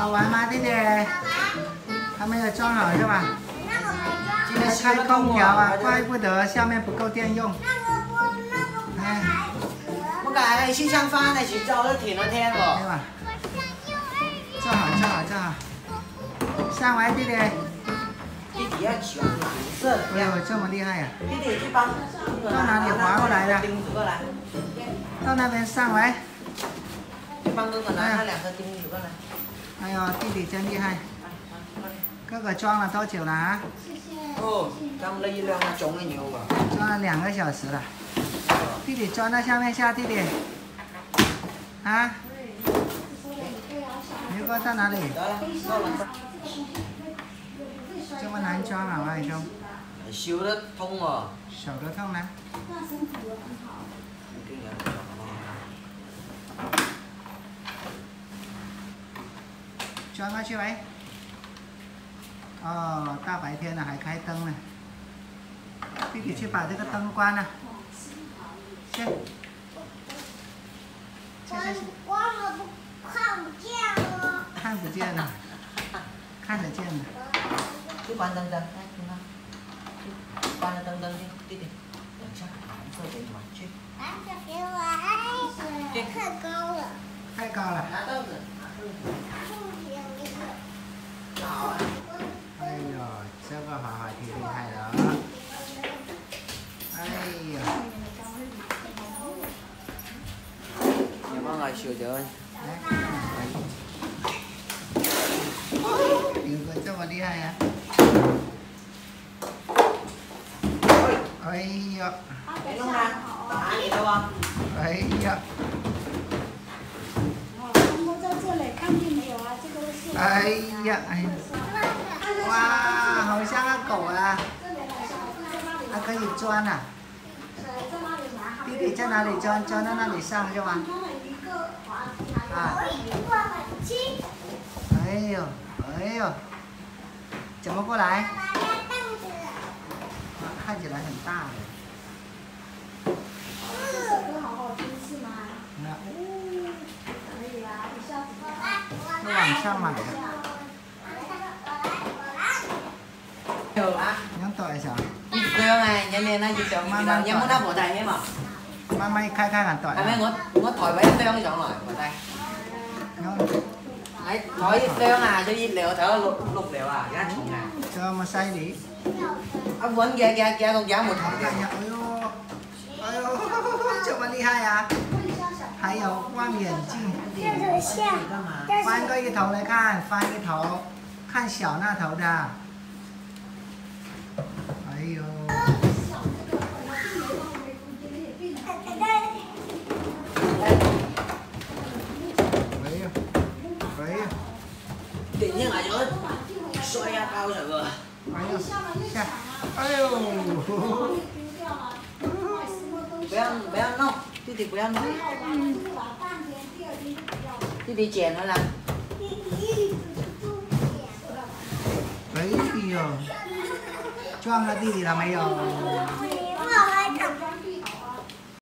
好玩吗，弟弟？还没有装好是吧？记得开空调啊，怪不得下面不够电用。哎， 我讲你先生翻嚟時就都填咗聽喎。 對吧？坐好，坐好，坐好。上來，弟弟。 弟弟要喜歡藍色。 哎呦，這麼厲害呀！ 弟弟去幫。 到哪裡滑過來的？ 釘子過來。 到那邊上來。 去幫哥哥拿那兩個釘子過來。 哎呦，弟弟真厲害。哥哥裝了多久了啊？ 哦，裝了一輛啊，裝了牛啊。 裝了2個小時了。弟弟裝到下面下，弟弟。啊？你過到哪裡？這麼難裝啊，外兄。 手都痛喎。 手都痛呢。裝過去喂。哦，大白天了還開燈呢。弟弟去把這個燈關了。去。 关了都看不见了。 看不見了，看得見了。 去關燈燈，來，聽到？去關了燈燈，弟弟，等一下，藍色給你們去。 蓝色给我，太高了。 太高了。 拿豆子，拿豆子。好啊。 哎呦，這個滑滑梯厲害了。哎呦。 有冇愛笑咗？ 有個這麼厲害呀！哎呦！ 你弄啦，打你了喎！ 哎呀！ 我在这里看见没有啊？这个是。 哎呀哎！哇，好像個狗啊！它可以鑽啊！弟弟在哪裡鑽？鑽到那裡上是吧？啊！哎呦，哎呦，怎麼過來？看起來很大的。 这首歌好好听是吗？可以啊，一下子。 是網上買的。 有啊。 兩袋啥？ 熱醬啊，人哋咧熱醬味道，有冇得和大希嘛？ 媽媽開下袋。 係咪我抬埋一箱上來和大？喺抬一箱啊，就熱料，抬咗六料啊，而家重啊。 這麼犀利？ 啊，揾嘅個樣冇同嘅。 哎呦，哎呦，這麼厲害呀！還有望遠鏡，翻個一頭來看，翻一頭，看小那頭的。哎呦！哎呦，哎呦！ 點知挨咗摔一包上喎。 哎呦，下，哎呦！ 不要弄，弟弟不要弄。弟弟剪了啦。 哎呦，撞到弟弟了沒有？